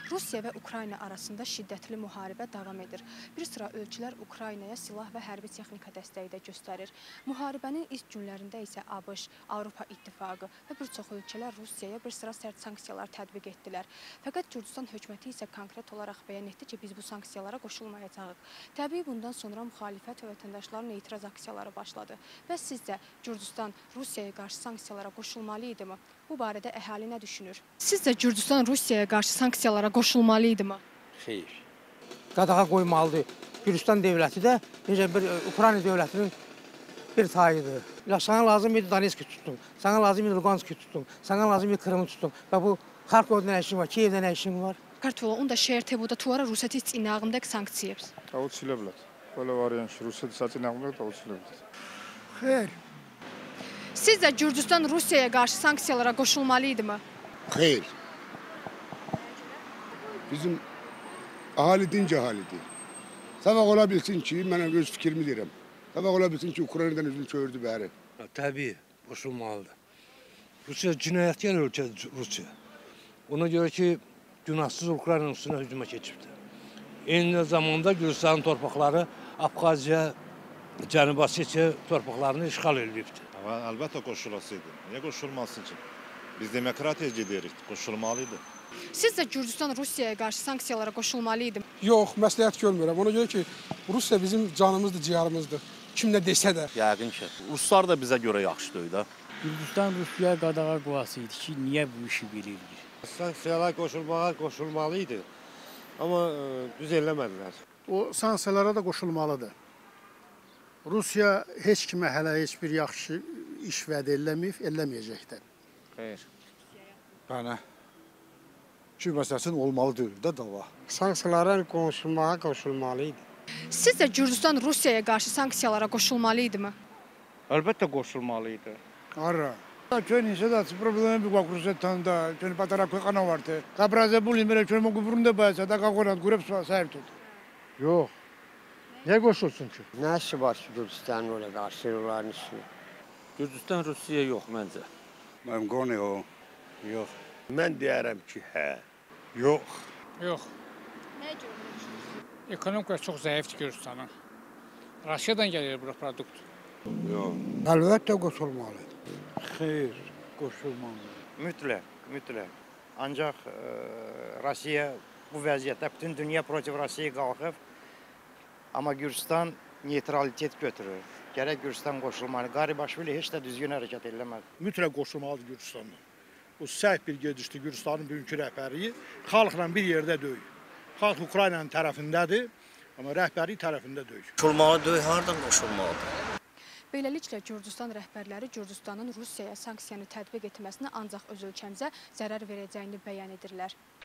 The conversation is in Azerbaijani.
Rusiya və Ukrayna arasında şiddətli müharibə davam edir. Bir sıra ölkələr Ukraynaya silah və hərbi texnika dəstəyi də göstərir. Müharibənin ilk günlərində isə ABŞ, Avropa İttifaqı və bir çox ölkələr Rusiyaya bir sıra sərt sanksiyalar tətbiq etdilər. Fəqət Gürcüstan hökuməti isə konkret olaraq bəyan etdi ki, biz bu sanksiyalara qoşulmayacağıq. Təbii bundan sonra müxalifət və vətəndaşların etiraz aksiyaları başladı. Və sizcə Gürcüstan Rusiyaya qarşı sanksiyalara qoşulmalı idi mi? Bu barədə əhali nə düşünür? Sizcə Gürcüstan Rusiyaya qarşı sanksiyalara qoşulmalı idi mi? Xeyr. Qadağa qoymalıdır. Gürcüstan dövləti də necə bir Ukrayna dövlətinin bir tayıdır. Sana lazım idi Donetski tutdun, sana lazım idi Luganski tutdun, sana lazım idi Krımı tutdun. Və bu Xarkovda nə işin var, Kiyevdə nə işin var? Kartola, onda şəhər buda tvora Rusiyaya inağımdaki sanksiya. Avuçileblər. Belə variant Rusiyaya inağımdaki avuçileblər. Xeyr. Sizcə Gürcüstan Rusiyaya qarşı sanksiyalara qoşulmalı idi mi? Xeyr. Bizim ahali dinc ahalidir. Sabah ola bilsin ki, mən öz fikrimi deyirəm. Sabah ola bilsin ki, Ukraynadan özünü çördü bəri. Təbii, qoşulmalıdır. Rusiya cinayətkar ölkədir, Rusiya. Ona görə ki, günahsız Ukraynanın üstünə hücuma keçibdir. Eyni zamanda Gürcüstanın torpaqları Abxaziya, Cənubi Osetiya torpaqlarını işğal edibdir. Əlbəttə qoşulasıydı. Niyə qoşulmasın ki? Biz demokratiya gedirik, qoşulmalıydı. Sizcə Gürcüstan Rusiyaya qarşı sanksiyalara qoşulmalı idi mi? Yox, məsləhət görmürəm. Ona görə ki, Rusiya bizim canımızdır, ciyarımızdır. Kim nə desə də. Yəqin ki, Ruslar da bizə görə yaxşı deyil da. Gürcüstan Rusiyaya qadağa qoyasıydı ki, niyə bu işi bilir? Sanksiyalar qoşulmalıydı. Amma düz eləmədilər. O sanksiyalara da qoşulmalıdır. Rusiya heç kimə hələ heç bir yaxşı iş vəd eləməyib, eləməyəcəkdir. Xeyr. Yəni, ki məsələsinin olmalıdır da dava. Sanksiyalara qoşulmalıydı. Sizcə Gürcüstan Rusiyaya qarşı sanksiyalara qoşulmalı idi mi? Əlbəttə qoşulmalıydı. Ara. Köyün da problemi bir Rusiyadan da, köyün patarak kana vardı. Kabraze bulayım, böyle köyün kufurunda bayasa da kakoran kurep sahip tut. Yox. Niyə qoşulsun ki? Nə işi var ki, Gürcüstanın oraya qarşı onların işi? Gürcüstan Rusiyaya yox məncə. Mənim qonu o. Yox. Mən deyərəm ki, hə. Yox. Yox. Nəyə görə düşünürsünüz? Ekonomika çox zəifdir Gürcüstanın. Rusiyadan gəlir bura produkt. Yox. Əlbəttə qoşulmalıdır. Xeyr, qoşulmalı. Mütləq. Ancaq Rusiya bu vəziyyətdə bütün dünya protiv Rusiyaya qalxıb. Amma Gürcüstan neytralitet götürür. Gərək Gürcüstan qoşulmalı. Qaribaşvili heç də düzgün hərəkət eləmədi. Mütləq qoşulmalıdır Gürcüstanda. Bu səhv bir gedişdir Gürcüstanın bugünkü rəhbəri. Xalqla bir yerdə döyür. Xalq Ukraynanın tərəfindədir, amma rəhbəri tərəfində döyür. Qoşulmalıdır, hardan qoşulmalıdır? Beləliklə, Gürcüstan rəhbərləri Gürcüstanın Rusiyaya sanksiyanı tətbiq etməsini ancaq öz ölkəmizə zərər verəcəyini bəyan edirlər.